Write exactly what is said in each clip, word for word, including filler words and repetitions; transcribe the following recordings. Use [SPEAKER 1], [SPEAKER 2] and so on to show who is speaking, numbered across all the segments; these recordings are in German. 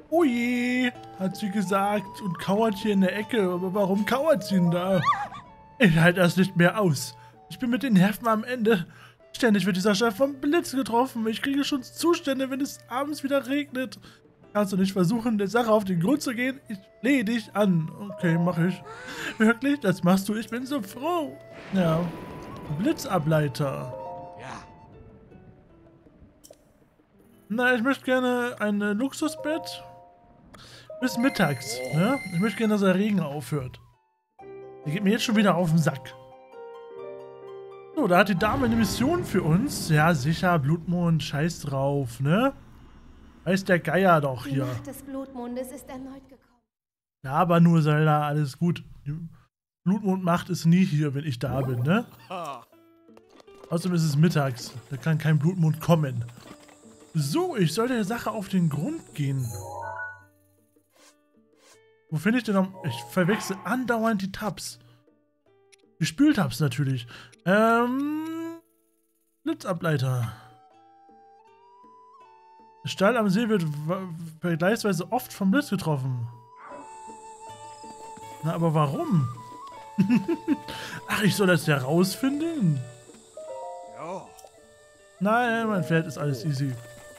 [SPEAKER 1] Oh je, hat sie gesagt und kauert hier in der Ecke. Aber warum kauert sie denn da? Ich halte das nicht mehr aus. Ich bin mit den Nerven am Ende. Ständig wird dieser Chef vom Blitz getroffen. Ich kriege schon Zustände, wenn es abends wieder regnet. Kannst du nicht versuchen, der Sache auf den Grund zu gehen? Ich flehe dich an. Okay, mache ich. Wirklich? Das machst du? Ich bin so froh. Ja. Blitzableiter.
[SPEAKER 2] Ja.
[SPEAKER 1] Na, ich möchte gerne ein äh, Luxusbett. Bis mittags. Ne? Ich möchte gerne, dass der Regen aufhört. Der geht mir jetzt schon wieder auf den Sack. So, da hat die Dame eine Mission für uns. Ja, sicher, Blutmond, scheiß drauf, ne? Weiß der Geier doch hier.
[SPEAKER 3] Die Nacht des Blutmondes ist erneut gekommen.
[SPEAKER 1] Ja, aber nur Zelda, alles gut. Die Blutmondmacht ist nie hier, wenn ich da bin, ne? Außerdem ist es mittags. Da kann kein Blutmond kommen. So, ich soll der Sache auf den Grund gehen. Wo finde ich denn noch... Ich verwechsel andauernd die Tabs. Die Spültabs natürlich. Ähm... Blitzableiter. Der Stall am See wird vergleichsweise oft vom Blitz getroffen. Na, aber warum? Ach, ich soll das ja rausfinden?
[SPEAKER 2] Ja.
[SPEAKER 1] Nein, mein Pferd ist alles easy.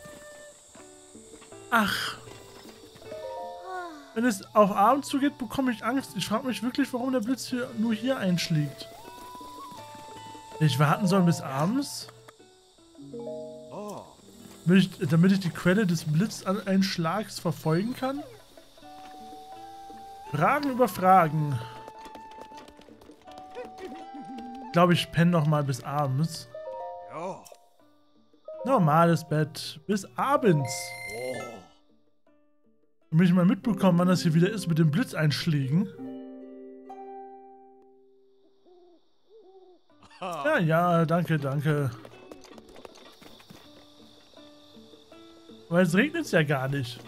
[SPEAKER 1] Ach. Wenn es auf Abend zugeht, bekomme ich Angst. Ich frage mich wirklich, warum der Blitz hier nur hier einschlägt. Wenn ich warten soll bis abends?
[SPEAKER 2] Oh.
[SPEAKER 1] Damit ich, damit ich die Quelle des Blitzeinschlags verfolgen kann? Fragen über Fragen. Ich glaube, ich penne noch mal bis abends.
[SPEAKER 2] Ja.
[SPEAKER 1] Normales Bett. Bis abends.
[SPEAKER 2] Oh.
[SPEAKER 1] Damit ich mal mitbekommen, wann das hier wieder ist mit den Blitzeinschlägen. Ja, ja, danke, danke. Aber jetzt regnet es ja gar nicht.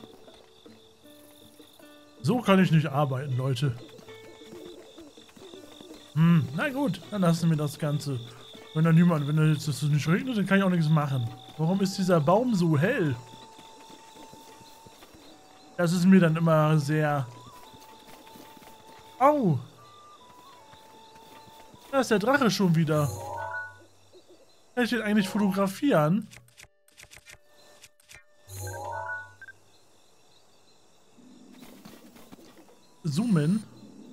[SPEAKER 1] So kann ich nicht arbeiten, Leute. Hm, na gut, dann lassen wir das Ganze. Wenn da niemand, wenn da jetzt das nicht regnet, dann kann ich auch nichts machen. Warum ist dieser Baum so hell? Das ist mir dann immer sehr... Au! Da ist der Drache schon wieder. Kann ich den eigentlich fotografieren? Zoomen.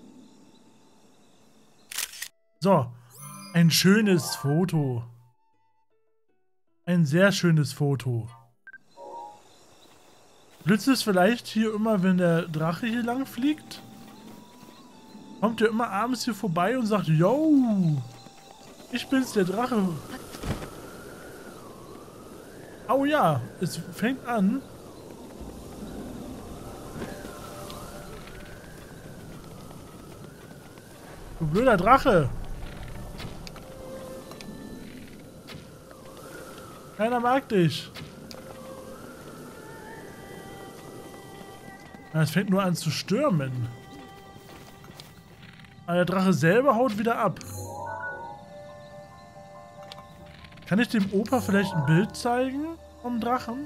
[SPEAKER 1] So. Ein schönes Foto. Ein sehr schönes Foto. Blitzt es vielleicht hier immer, wenn der Drache hier lang fliegt? Kommt er immer abends hier vorbei und sagt, yo, ich bin's, der Drache. Oh ja, es fängt an. Du blöder Drache. Keiner mag dich. Es fängt nur an zu stürmen. Aber der Drache selber haut wieder ab. Kann ich dem Opa vielleicht ein Bild zeigen vom Drachen?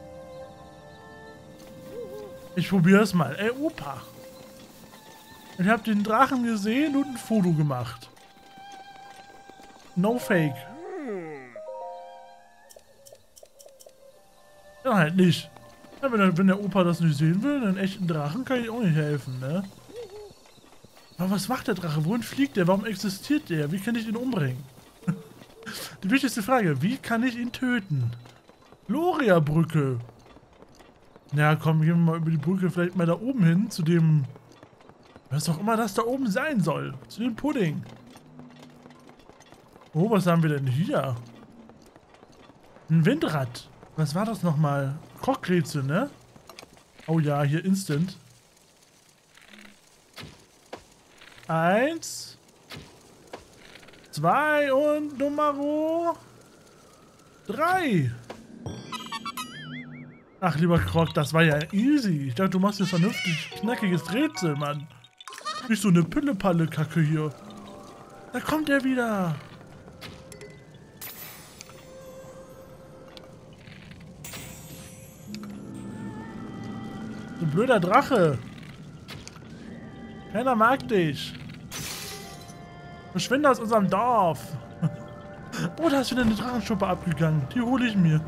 [SPEAKER 1] Ich probiere es mal. Ey, Opa. Ich habe den Drachen gesehen und ein Foto gemacht. No fake. Ja, halt nicht. Ja, wenn, der, wenn der Opa das nicht sehen will, einen echten Drachen kann ich auch nicht helfen, ne? Aber was macht der Drache? Wohin fliegt der? Warum existiert der? Wie kann ich ihn umbringen? Die wichtigste Frage, wie kann ich ihn töten? Gloria-Brücke. Ja, komm, gehen wir mal über die Brücke vielleicht mal da oben hin, zu dem... Was auch immer das da oben sein soll. Zu dem Pudding. Oh, was haben wir denn hier? Ein Windrad. Was war das nochmal? Kochgrätze, ne? Oh ja, hier instant. Eins. Zwei und Nummer drei. Ach, lieber Krog, das war ja easy. Ich dachte, du machst jetzt vernünftig knackiges Rätsel, Mann. Nicht so eine Pille-Palle-Kacke hier. Da kommt er wieder. Du blöder Drache. Keiner mag dich. Verschwinde aus unserem Dorf. Oh, da ist wieder eine Drachenschuppe abgegangen. Die hole ich mir.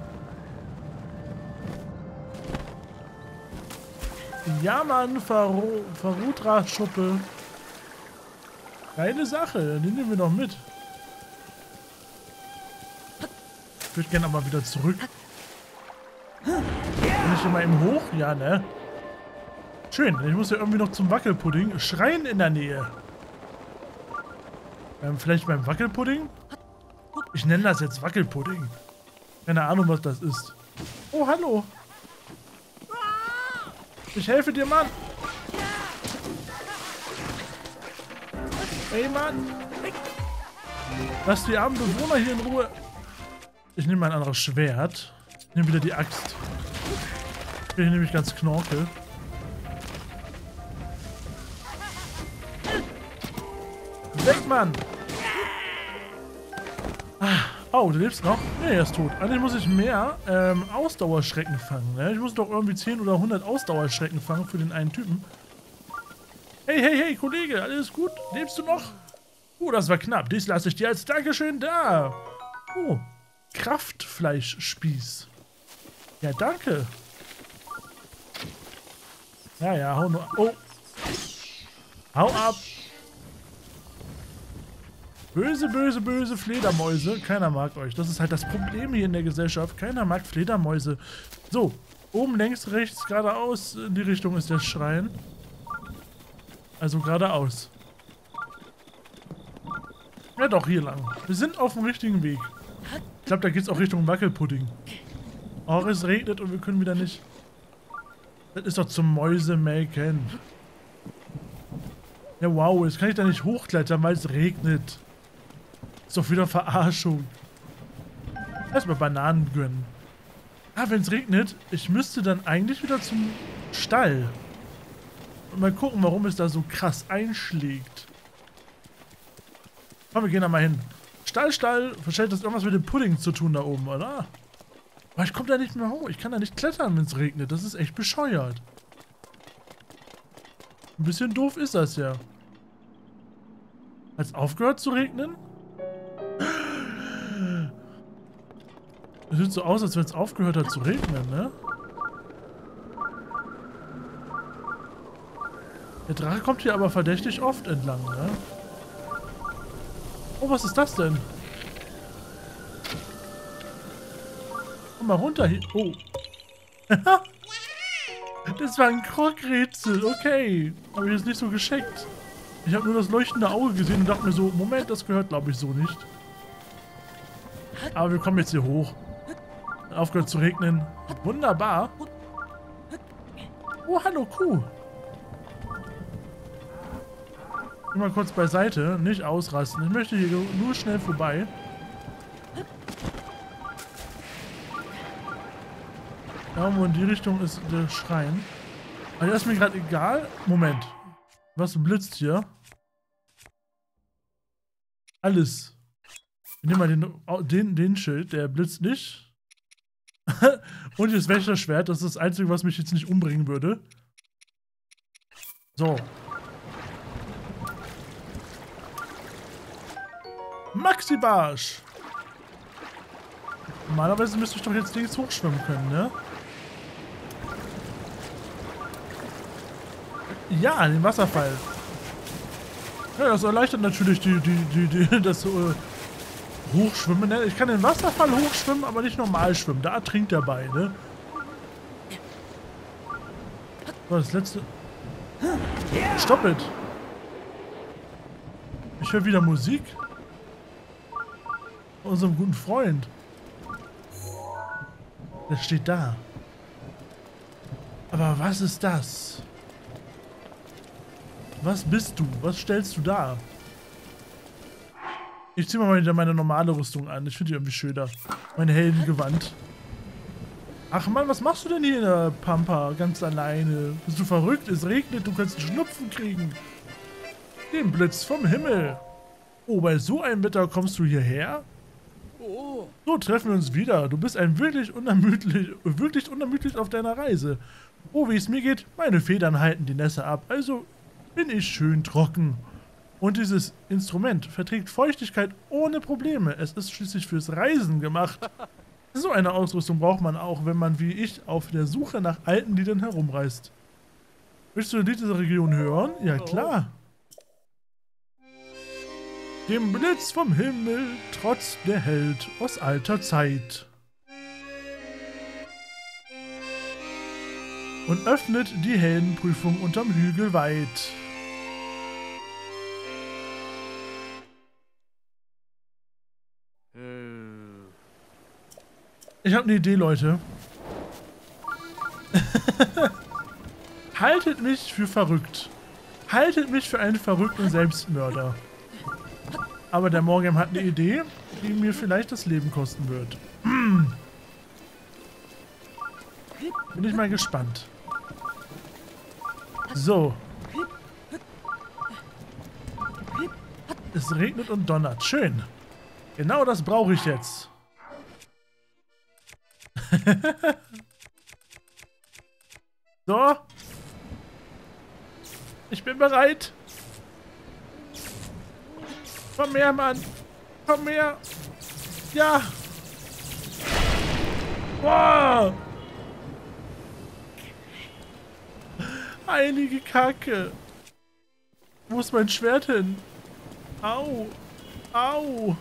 [SPEAKER 1] Ja, Mann, Farutra-Schuppe. Geile Sache, die nehmen wir noch mit. Ich würde gerne aber wieder zurück. Bin ich immer im Hoch? Ja, ne? Schön, ich muss ja irgendwie noch zum Wackelpudding. Schrein in der Nähe. Ähm, vielleicht beim Wackelpudding? Ich nenne das jetzt Wackelpudding. Keine Ahnung, was das ist. Oh, hallo. Ich helfe dir, Mann. Ey, Mann. Lass die armen Bewohner hier in Ruhe. Ich nehme ein anderes Schwert. Ich nehme wieder die Axt. Ich bin hier nämlich ganz knorke. Weg, Mann! Ah, oh, du lebst noch? Nee, er ist tot. Eigentlich muss ich mehr ähm, Ausdauerschrecken fangen. Ne? Ich muss doch irgendwie zehn oder hundert Ausdauerschrecken fangen für den einen Typen. Hey, hey, hey, Kollege, alles gut? Lebst du noch? Oh, das war knapp. Dies lasse ich dir als Dankeschön da. Oh, Kraftfleischspieß. Ja, danke. Ja, ja, hau nur. Oh. Hau ab. Böse, böse, böse Fledermäuse. Keiner mag euch. Das ist halt das Problem hier in der Gesellschaft. Keiner mag Fledermäuse. So, oben, links, rechts, geradeaus. In die Richtung ist der Schrein. Also geradeaus. Ja doch, hier lang. Wir sind auf dem richtigen Weg. Ich glaube, da geht es auch Richtung Wackelpudding. Oh, es regnet und wir können wieder nicht. Das ist doch zum Mäusemelken. Ja, wow, jetzt kann ich da nicht hochklettern, weil es regnet. Ist doch wieder Verarschung. Erstmal Bananen gönnen. Ah, wenn es regnet, ich müsste dann eigentlich wieder zum Stall. Und mal gucken, warum es da so krass einschlägt. Komm, wir gehen da mal hin. Stall, Stall. Wahrscheinlich hat das irgendwas mit dem Pudding zu tun da oben, oder? Aber ich komme da nicht mehr hoch. Ich kann da nicht klettern, wenn es regnet. Das ist echt bescheuert. Ein bisschen doof ist das ja. Hat es aufgehört zu regnen? Es sieht so aus, als wenn es aufgehört hat zu regnen, ne? Der Drache kommt hier aber verdächtig oft entlang, ne? Oh, was ist das denn? Komm mal runter hier. Oh. Das war ein Krogrätsel, okay. Habe ich jetzt nicht so gescheckt. Ich habe nur das leuchtende Auge gesehen und dachte mir so, Moment, das gehört glaube ich so nicht. Aber wir kommen jetzt hier hoch. Aufgehört zu regnen. Wunderbar. Oh, hallo Kuh. Geh mal kurz beiseite, nicht ausrasten. Ich möchte hier nur schnell vorbei. Irgendwo in die Richtung ist der Schrein. Aber das ist mir gerade egal. Moment. Was blitzt hier? Alles. Ich nehme mal den, den, den Schild, der blitzt nicht. Und hier das Wächterschwert, das ist das Einzige, was mich jetzt nicht umbringen würde. So. Maxi-Barsch! Normalerweise müsste ich doch jetzt links hochschwimmen können, ne? Ja, den Wasserfall. Ja, das erleichtert natürlich die, die, die, die, das äh, Hochschwimmen. Ne? Ich kann den Wasserfall hochschwimmen, aber nicht normal schwimmen. Da ertrinkt er bei, ne? So, das letzte... Stop it! Ich höre wieder Musik. Von unserem guten Freund. Der steht da. Aber was ist das? Was bist du? Was stellst du da? Ich ziehe mal wieder meine normale Rüstung an. Ich finde die irgendwie schöner. Mein Heldengewand. Ach Mann, was machst du denn hier in der Pampa? Ganz alleine. Bist du verrückt? Es regnet, du kannst einen Schnupfen kriegen. Den Blitz vom Himmel. Oh, bei so einem Wetter kommst du hierher? So treffen wir uns wieder. Du bist ein wirklich unermüdlich, wirklich unermüdlich auf deiner Reise. Oh, wie es mir geht, meine Federn halten die Nässe ab, also bin ich schön trocken. Und dieses Instrument verträgt Feuchtigkeit ohne Probleme. Es ist schließlich fürs Reisen gemacht. So eine Ausrüstung braucht man auch, wenn man wie ich auf der Suche nach alten Liedern herumreist. Willst du ein Lied dieser Region hören? Ja, klar. Dem Blitz vom Himmel trotzt der Held aus alter Zeit. Und öffnet die Heldenprüfung unterm Hügel weit. Ich habe eine Idee, Leute. Haltet mich für verrückt. Haltet mich für einen verrückten Selbstmörder. Aber der Morgan hat eine Idee, die mir vielleicht das Leben kosten wird. Hm. Bin ich mal gespannt. So. Es regnet und donnert. Schön. Genau das brauche ich jetzt. So. Ich bin bereit. Komm her, Mann. Komm her. Ja. Wow. Heilige Kacke. Wo ist mein Schwert hin? Au. Au.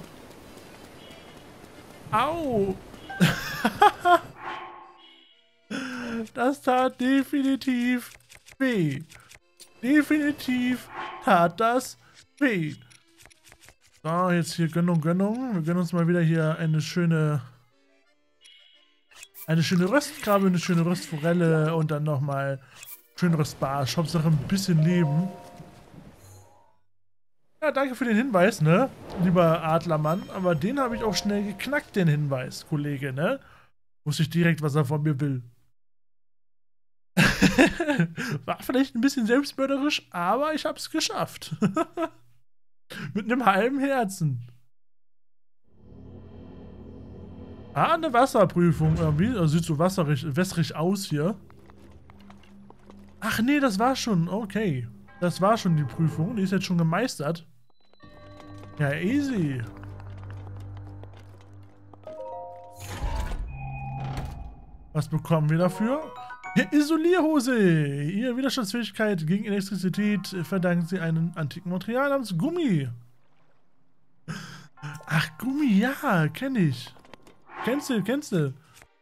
[SPEAKER 1] Au. Das tat definitiv weh. Definitiv tat das weh. So, jetzt hier Gönnung, Gönnung. Wir gönnen uns mal wieder hier eine schöne eine schöne Röstkrabbe, eine schöne Röstforelle und dann nochmal schöneres Barsch. Hauptsache ein bisschen Leben. Ja, danke für den Hinweis, ne? Lieber Adlermann. Aber den habe ich auch schnell geknackt, den Hinweis, Kollege, ne? Wusste ich direkt, was er von mir will. War vielleicht ein bisschen selbstmörderisch, aber ich habe es geschafft. Mit einem halben Herzen. Ah, eine Wasserprüfung irgendwie. Also sieht so wasserig, wässrig aus hier. Ach nee, das war schon. Okay. Das war schon die Prüfung. Die ist jetzt schon gemeistert. Ja, easy. Was bekommen wir dafür? Ja, Isolierhose. Ihre Widerstandsfähigkeit gegen Elektrizität verdankt sie einem antiken Material namens Gummi. Ach, Gummi, ja, kenn ich. Kennst du, kennst du.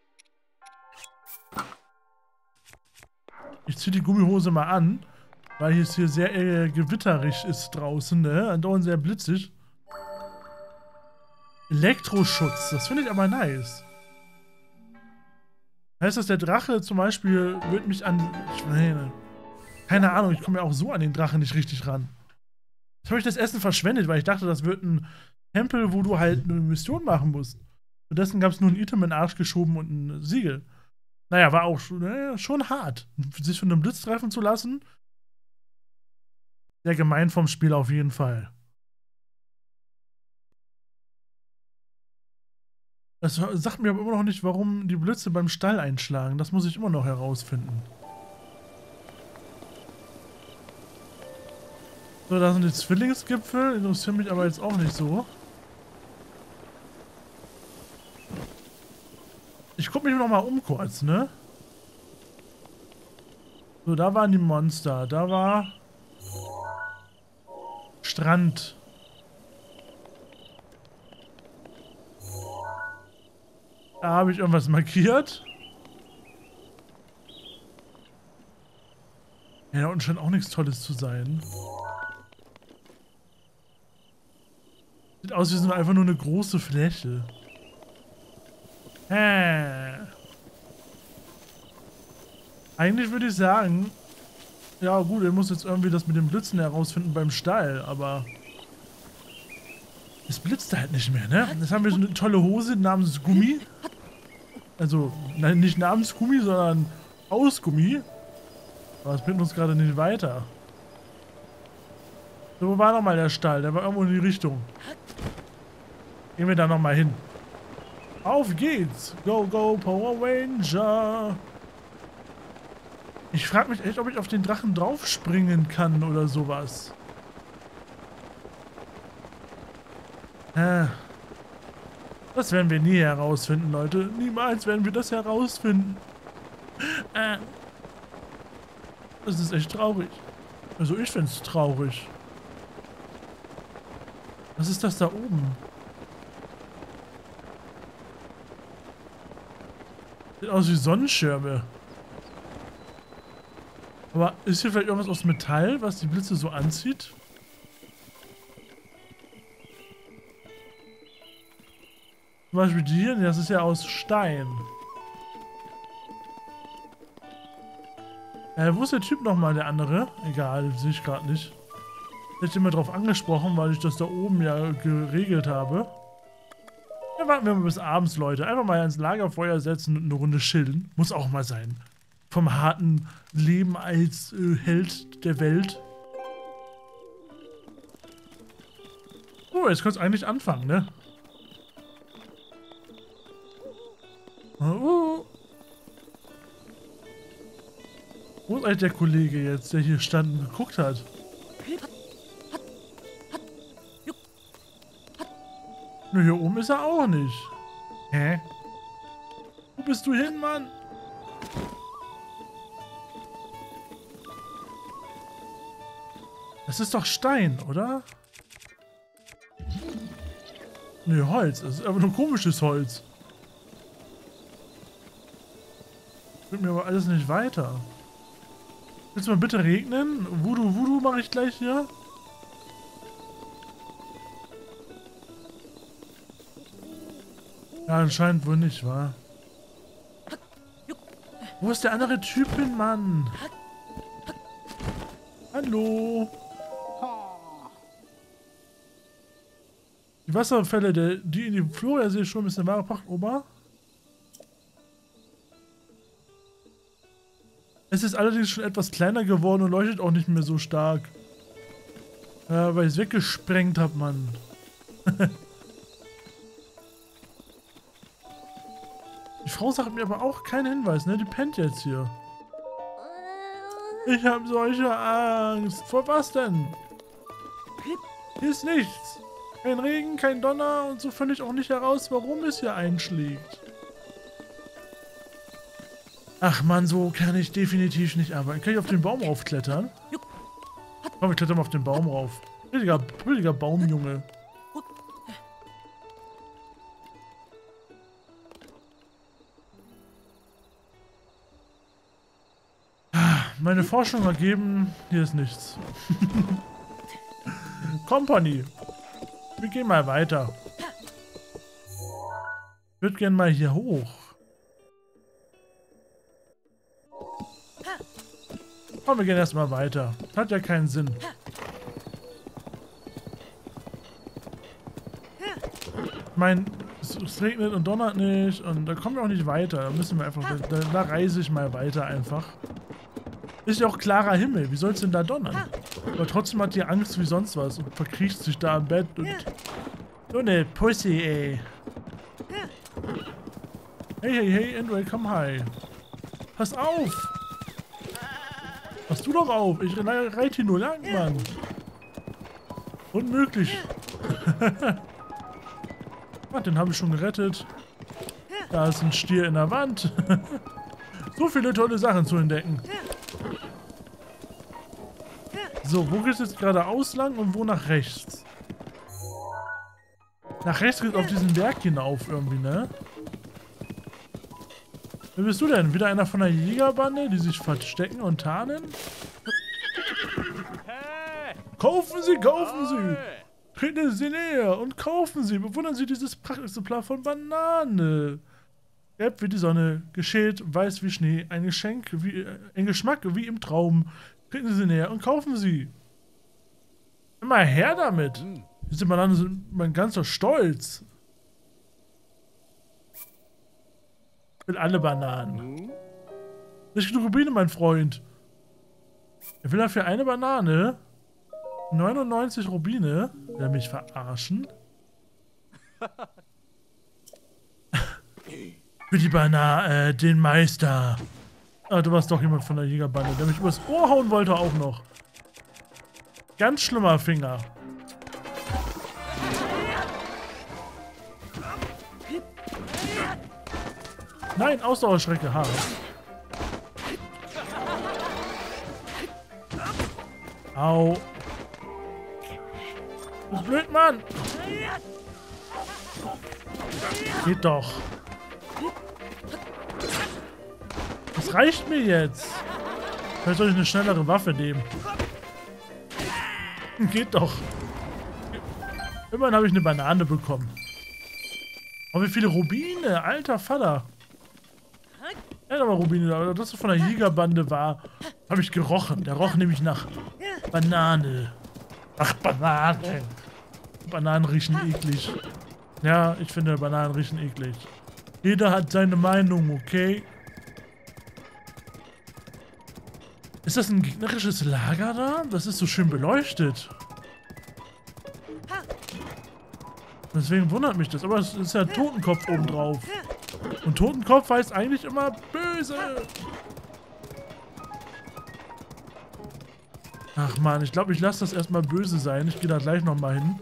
[SPEAKER 1] Ich ziehe die Gummihose mal an, weil es hier sehr äh, gewitterig ist draußen, ne? Andauernd sehr blitzig. Elektroschutz, das finde ich aber nice. Heißt das, der Drache zum Beispiel wird mich an... Ich meine, keine Ahnung, ich komme ja auch so an den Drachen nicht richtig ran. Jetzt habe ich das Essen verschwendet, weil ich dachte, das wird ein Tempel, wo du halt eine Mission machen musst. Stattdessen gab es nur ein Item in den Arsch geschoben und ein Siegel. Naja, war auch schon, äh, schon hart. Sich von einem Blitz treffen zu lassen. Sehr gemein vom Spiel auf jeden Fall. Das sagt mir aber immer noch nicht, warum die Blitze beim Stall einschlagen. Das muss ich immer noch herausfinden. So, da sind die Zwillingsgipfel. Interessieren mich aber jetzt auch nicht so. Ich gucke mich noch mal um kurz, ne? So, da waren die Monster. Da war Strand. Da habe ich irgendwas markiert. Ja, da unten scheint auch nichts Tolles zu sein. Sieht aus, wie so einfach nur eine große Fläche. Hä? Eigentlich würde ich sagen, ja gut, er muss jetzt irgendwie das mit den Blitzen herausfinden beim Stall, aber es blitzt halt nicht mehr, ne? Jetzt haben wir so eine tolle Hose namens Gummi. Also, nein, nicht namens Gummi, sondern aus Gummi. Aber es bringt uns gerade nicht weiter. So, wo war nochmal der Stall? Der war irgendwo in die Richtung. Gehen wir da nochmal hin. Auf geht's! Go, go, Power Ranger! Ich frage mich echt, ob ich auf den Drachen draufspringen kann oder sowas. Äh. Das werden wir nie herausfinden, Leute. Niemals werden wir das herausfinden. Äh. Das ist echt traurig. Also ich finde es traurig. Was ist das da oben? Sieht aus wie Sonnenschirme. Aber ist hier vielleicht irgendwas aus Metall, was die Blitze so anzieht? Zum Beispiel die hier, das ist ja aus Stein. Äh, wo ist der Typ nochmal, der andere? Egal, sehe ich gerade nicht. Ich hätte immer drauf angesprochen, weil ich das da oben ja geregelt habe. Ja, warten wir mal bis abends, Leute. Einfach mal ans Lagerfeuer setzen und eine Runde chillen. Muss auch mal sein. Vom harten Leben als äh, Held der Welt. Oh, jetzt könnte es eigentlich anfangen, ne? Oh. Wo ist eigentlich der Kollege jetzt, der hier stand und geguckt hat? Nö, hier oben ist er auch nicht. Hä? Wo bist du hin, Mann? Das ist doch Stein, oder? Nö, Holz. Das ist aber nur komisches Holz. Bringt mir aber alles nicht weiter. Willst du mal bitte regnen? Voodoo, Voodoo mache ich gleich hier. Ja, anscheinend wohl nicht, wa? Wo ist der andere Typ hin, Mann? Hallo? Die Wasserfälle, der, die in die Floria-See schon ist eine wahre Prachtoma. Es ist allerdings schon etwas kleiner geworden und leuchtet auch nicht mehr so stark. Ja, weil ich es weggesprengt habe, Mann. Die Frau sagt mir aber auch keinen Hinweis, ne? Die pennt jetzt hier. Ich habe solche Angst. Vor was denn? Hier ist nichts. Kein Regen, kein Donner und so finde ich auch nicht heraus, warum es hier einschlägt. Ach man, so kann ich definitiv nicht arbeiten. Kann ich auf den Baum raufklettern? Komm, ich kletter mal auf den Baum rauf. Billiger, billiger Baumjunge. Meine Forschung ergeben, hier ist nichts. Company. Wir gehen mal weiter. Ich würde gerne mal hier hoch. Komm, wir gehen erstmal weiter. Hat ja keinen Sinn. Ich meine, es, es regnet und donnert nicht und da kommen wir auch nicht weiter. Da müssen wir einfach, da, da reise ich mal weiter einfach. Ist ja auch klarer Himmel. Wie soll es denn da donnern? Aber trotzdem hat die Angst wie sonst was und verkriecht sich da im Bett und... So eine Pussy, ey. Hey, hey, hey and welcome, hi. Pass auf! Pass du doch auf! Ich reite hier nur lang, Mann! Unmöglich! Ah, den habe ich schon gerettet. Da ist ein Stier in der Wand. So viele tolle Sachen zu entdecken. So, wo geht es jetzt geradeaus lang und wo nach rechts? Nach rechts geht es auf diesen Berg hinauf irgendwie, ne? Wer bist du denn? Wieder einer von der Jägerbande, die sich verstecken und tarnen? Kaufen Sie, kaufen Sie! Treten Sie näher und kaufen Sie! Bewundern Sie dieses Prachtexemplar von Banane! Gelb wie die Sonne, geschält, weiß wie Schnee, ein Geschenk wie, äh, ein Geschmack wie im Traum. Treten Sie näher und kaufen Sie! Immer her damit! Diese Bananen sind mein ganzer Stolz! Ich will alle Bananen. Nicht genug Rubine, mein Freund. Er will dafür eine Banane. neunundneunzig Rubine. Will er mich verarschen? Für die Banane, äh, den Meister. Ah, du warst doch jemand von der Jägerbande, der mich übers Ohr hauen wollte auch noch. Ganz schlimmer Finger. Nein, Ausdauerschrecke, ha. Au. Du bist blöd, Mann. Geht doch. Das reicht mir jetzt. Vielleicht soll ich eine schnellere Waffe nehmen. Geht doch. Immerhin habe ich eine Banane bekommen. Oh, wie viele Rubine. Alter Vater. Ja, aber Rubine, aber das von der Jägerbande war, habe ich gerochen. Der roch nämlich nach Banane. Ach, Banane. Bananen riechen eklig. Ja, ich finde Bananen riechen eklig. Jeder hat seine Meinung, okay? Ist das ein gegnerisches Lager da? Das ist so schön beleuchtet. Deswegen wundert mich das. Aber es ist ja Totenkopf oben drauf. Und Totenkopf heißt eigentlich immer böse. Ach man, ich glaube, ich lasse das erstmal böse sein. Ich gehe da gleich nochmal hin.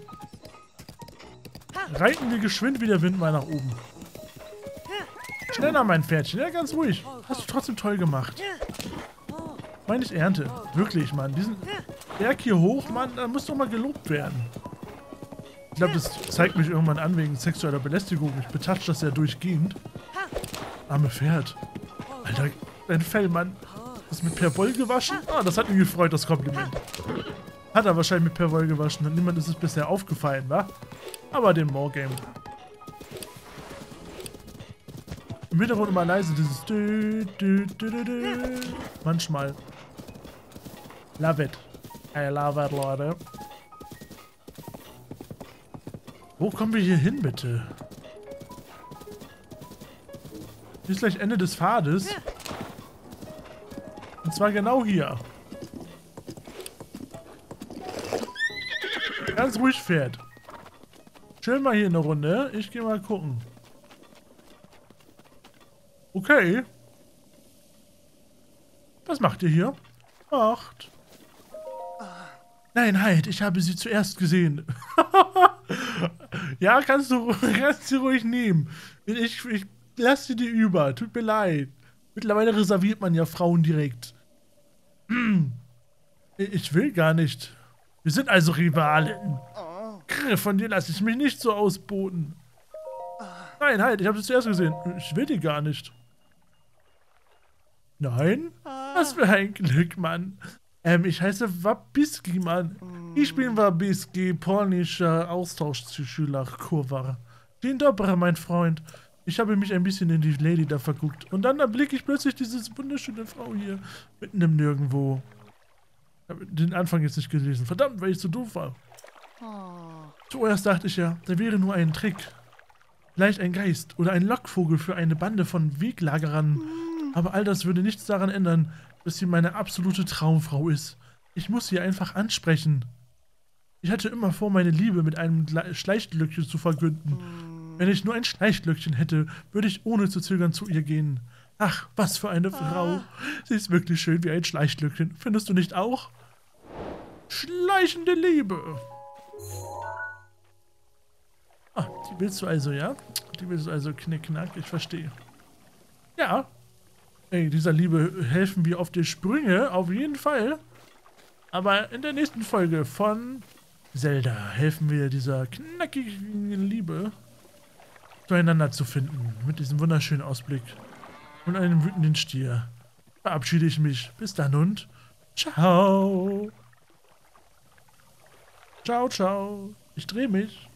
[SPEAKER 1] Reiten wir geschwind wie der Wind mal nach oben. Schneller, mein Pferdchen. Ja, ganz ruhig. Hast du trotzdem toll gemacht. Meine ich Ernte. Wirklich, Mann. Diesen Berg hier hoch, Mann, da muss doch mal gelobt werden. Ich glaube, das zeigt mich irgendwann an wegen sexueller Belästigung. Ich betatsche das ja durchgehend. Arme Pferd. Alter, dein Fell, Mann. Das mit Perwoll gewaschen? Ah, das hat ihn gefreut, das Kompliment. Hat er wahrscheinlich mit Perwoll gewaschen und niemand ist es bisher aufgefallen, wa? Aber dem Wargame. Im Hintergrund immer leise dieses dü, dü, dü, dü, dü. Manchmal. Love it. I love it, Leute. Wo kommen wir hier hin, bitte? Hier ist gleich Ende des Pfades. Und zwar genau hier. Ganz ruhig, Pferd. Chill mal hier eine Runde. Ich gehe mal gucken. Okay. Was macht ihr hier? Macht. Nein, halt, ich habe sie zuerst gesehen. Ja, kannst du, kannst du ruhig nehmen. Ich, ich lasse dir die über. Tut mir leid. Mittlerweile reserviert man ja Frauen direkt. Ich will gar nicht. Wir sind also Rivalen. Von dir lasse ich mich nicht so ausboten. Nein, halt, ich habe sie zuerst gesehen. Ich will die gar nicht. Nein? Was für ein Glück, Mann. Ähm, ich heiße Wabiski, Mann. Ich bin Wabiski, polnischer Austauschschüler, Kurwa. Dzień dobry, mein Freund. Ich habe mich ein bisschen in die Lady da verguckt. Und dann erblicke ich plötzlich diese wunderschöne Frau hier. Mitten im Nirgendwo. Ich habe den Anfang jetzt nicht gelesen. Verdammt, weil ich so doof war. Zuerst dachte ich ja, da wäre nur ein Trick. Vielleicht ein Geist oder ein Lockvogel für eine Bande von Weglagerern. Aber all das würde nichts daran ändern, dass sie meine absolute Traumfrau ist. Ich muss sie einfach ansprechen. Ich hatte immer vor, meine Liebe mit einem Schleichglöckchen zu verkünden. Wenn ich nur ein Schleichglöckchen hätte, würde ich ohne zu zögern zu ihr gehen. Ach, was für eine Frau. Sie ist wirklich schön wie ein Schleichglöckchen. Findest du nicht auch? Schleichende Liebe. Ah, die willst du also, ja? Die willst du also knickknack, ich verstehe. Ja. Ey, dieser Liebe helfen wir auf die Sprünge, auf jeden Fall. Aber in der nächsten Folge von Zelda helfen wir dieser knackigen Liebe zueinander zu finden. Mit diesem wunderschönen Ausblick und einem wütenden Stier. Verabschiede ich mich. Bis dann und ciao. Ciao, ciao. Ich drehe mich.